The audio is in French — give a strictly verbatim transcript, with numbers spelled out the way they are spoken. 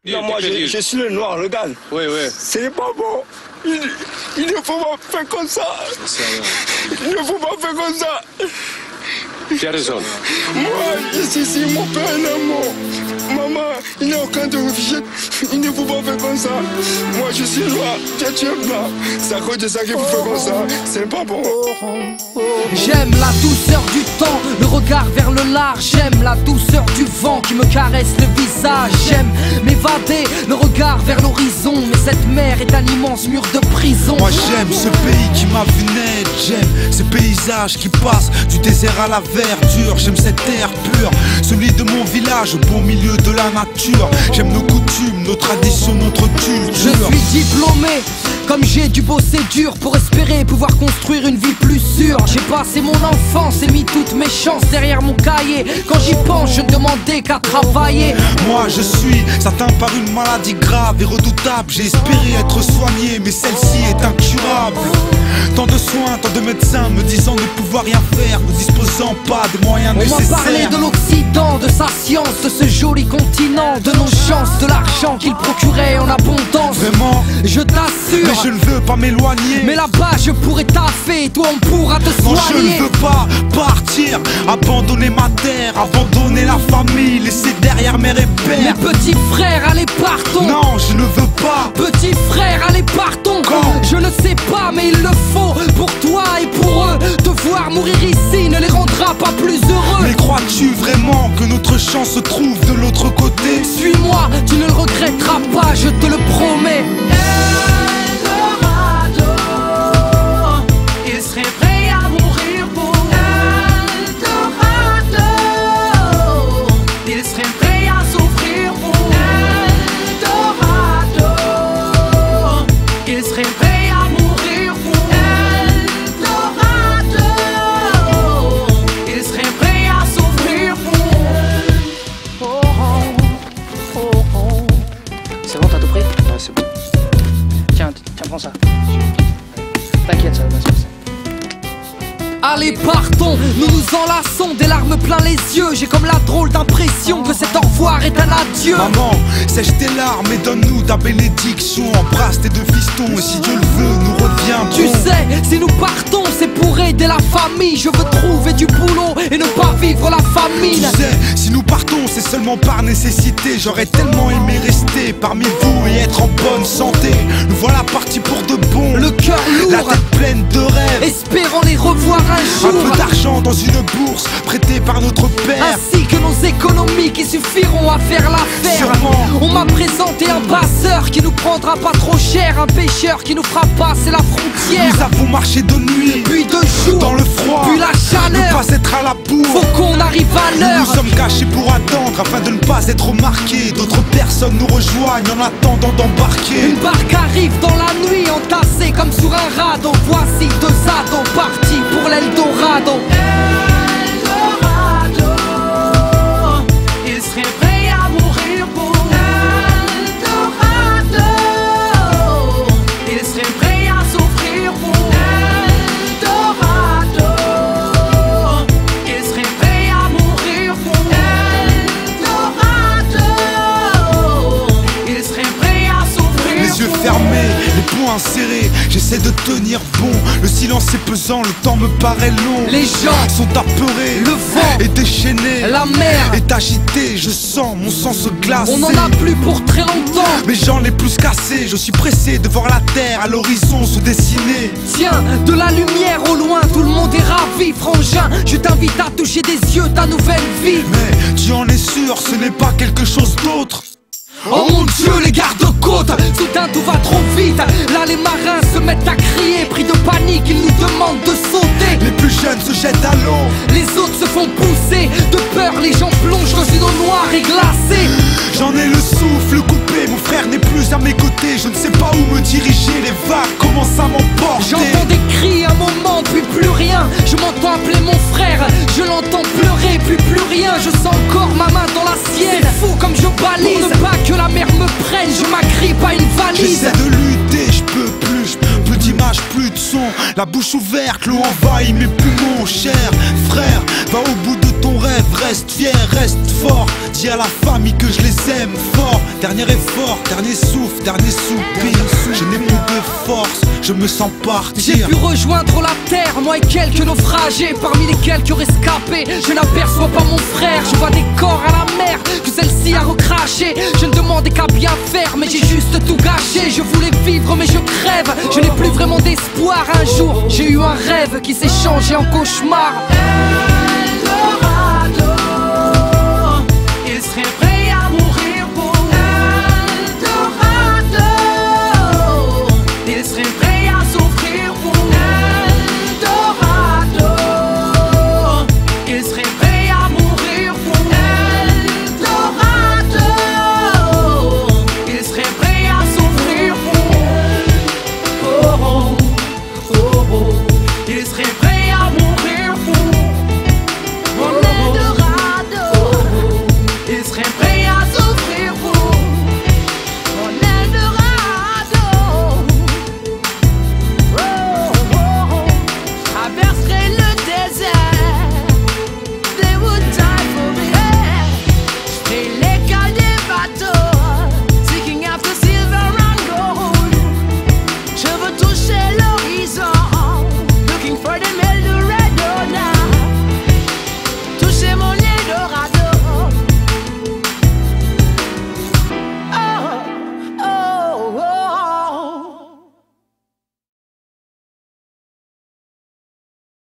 Non, moi, je, je suis le noir, regarde. Oui, oui. Ce n'est pas bon. Il, il ne faut pas faire comme ça. Il ne faut pas faire comme ça. Tu as raison. Moi, ici, ici, mon père est mort. Maman, il n'y a aucun de réfugié. Il ne faut pas faire comme ça. Moi, je suis noir, tu es blanc. C'est à cause de ça qu'il faut faire comme ça. C'est pas bon. J'aime la douceur du temps, le regard vers le large. J'aime la douceur du vent qui me caresse le visage. J'aime m'évader, le regard vers l'horizon. Mais cette mer est un immense mur de prison. Moi j'aime ce pays qui m'a vu naître. J'aime ces paysages qui passent du désert à la verdure. J'aime cet air pur, celui de mon village au beau milieu de la nature. J'aime nos coutumes, nos traditions, notre culture. Je suis diplômé, comme j'ai dû bosser dur pour espérer pouvoir construire une vie plus sûre. J'ai passé mon enfance et mis toutes mes chances derrière mon cahier. Quand j'y pense, je ne demandais qu'à travailler. Moi je suis atteint par une maladie grave et redoutable. J'ai espéré être soigné, mais celle-ci est incurable. Tant de soins, tant de médecins me disant ne pouvoir rien faire, ne disposant pas des moyens nécessaires. On m'a parlé de l'Occident, de sa science, de ce joli continent, de nos chances, de l'argent qu'il procurait en abondance. Vraiment, je t'assure, mais je ne veux pas m'éloigner. Mais là-bas je pourrais taffer, toi on pourra te soigner. Non, je ne veux pas partir, abandonner ma terre, abandonner la famille, laisser derrière mère et père. Mes petits frères, allez partons. Non, je ne veux pas. Petits frères, allez partons. Quand? Je ne sais pas, mais il le faut pour toi et pour eux. Te voir mourir ici ne les rendra pas plus heureux. Mais crois-tu vraiment que notre chance se trouve de l'autre côté? Suis-moi, tu ne le regretteras pas, je te le promets. C'est bon, t'as tout pris? Ouais, c'est bon. Tiens, tiens, prends ça. T'inquiète, ça va bien se passer. Allez partons, nous nous enlaçons, des larmes plein les yeux. J'ai comme la drôle d'impression que cet au revoir est un adieu. Maman, sèche tes larmes et donne-nous ta bénédiction. Embrasse tes deux fistons et si Dieu le veut, nous reviendrons. Tu sais, si nous partons, c'est pour aider la famille. Je veux trouver du boulot et ne pas vivre la famine. Tu sais, si nous partons, c'est seulement par nécessité. J'aurais tellement aimé rester parmi vous et être en bonne santé. Nous voilà partis pour de bon, le cœur lourd, la tête pleine de rêves, espérant les revoir un jour. Un peu d'argent dans une bourse prêtée par notre père, ainsi que nos économies qui suffiront à faire l'affaire. Sûrement. On m'a présenté un passeur qui nous prendra pas trop cher, un pêcheur qui nous fera passer la frontière. Nous avons marché de nuit, puis de jour, dans le froid, puis la chaleur, ne pas être à la bourre. Faut qu'on arrive à l'heure. Nous nous sommes cachés pour attendre afin de ne pas être remarqués. D'autres personnes nous rejoignent en attendant d'embarquer. Une barque arrive dans la nuit, entassée comme sur un radeau. Voici deux ados partis pour l'Eldorado. Eldorado, ils seraient prêts à mourir pour Eldorado. Ils seraient prêts à souffrir pour Eldorado. Ils seraient prêts à mourir pour Eldorado. Ils seraient prêts à souffrir. Les yeux fermés, les poings serrés, j'essaie de tenir bon. Le silence est pesant, le temps me paraît long. Les gens sont apeurés, le vent est déchaîné, la mer est agitée. Je sens mon sang se glacer. On n'en a plus pour très longtemps. Mais j'en ai plus cassé. Je suis pressé de voir la terre à l'horizon se dessiner. Tiens, de la lumière au loin, tout le monde est ravi. Frangin, je t'invite à toucher des yeux ta nouvelle vie. Mais tu en es sûr, ce n'est pas quelque chose d'autre? Oh mon Dieu, les gardes-côtes, soudain tout va trop vite. Là les marins se mettent à crier, pris de panique, ils nous demandent de sauter. Les plus jeunes se jettent à l'eau, les autres se font pousser. De peur, les gens plongent dans une eau noire et glacée. J'en ai le souffle coupé, mon frère n'est plus à mes côtés. Je ne sais pas où me diriger, les vagues commencent à m'emporter. J'entends des cris un moment, puis plus rien. Je m'entends appeler mon frère, je l'entends pleurer, puis plus rien. Je sens encore ma main dans la sienne. C'est fou comme je balise, pour ne pas que la mer me prenne, je m'agrippe à une valise. J'essaie de lutter, je peux plus, plus d'image, plus de son. La bouche ouverte, l'eau envahit mes poumons. Cher frère, va au bout de ton rêve, reste reste fier, reste fort. Dis à la famille que je les aime fort. Dernier effort, dernier souffle, dernier soupir. Je n'ai plus de force, je me sens partir. J'ai pu rejoindre la terre, moi et quelques naufragés. Parmi les quelques rescapés, je n'aperçois pas mon frère. Je vois des corps à la mer, que celle-ci a recraché. Je ne demandais qu'à bien faire, mais j'ai juste tout gâché. Je voulais vivre mais je crève, je n'ai plus vraiment d'espoir. Un jour j'ai eu un rêve qui s'est changé en cauchemar.